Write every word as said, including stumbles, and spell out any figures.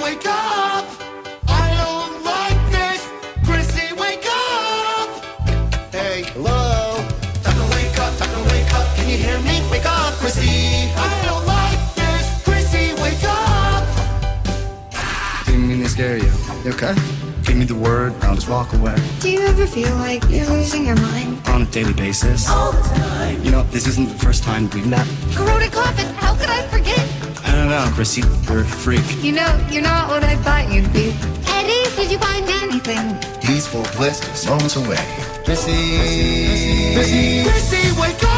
wake up. I don't like this. Chrissy, wake up. Hey, hello. Time to wake up, time to wake up. Can you hear me? Wake up, Chrissy. I don't like this. Chrissy, wake up. Didn't mean to scare you. You okay? Give me the word, I'll just walk away. Do you ever feel like you're losing your mind? On a daily basis. All the time. You know, this isn't the first time we've met. Corroded coffin, how could I forget? I don't know, Chrissy, you're a freak. You know, you're not what I thought you'd be. Eddie, did you find anything? Peaceful bliss is moments away. Chrissy, Chrissy, Chrissy, wake up!